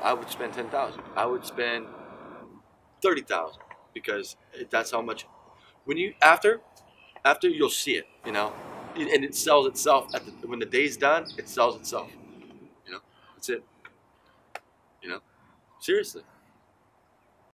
I would spend 10,000. I would spend 30,000 because that's how much. When you after you'll see it, you know, and it sells itself when the day's done. It sells itself. You know, that's it. You know, seriously.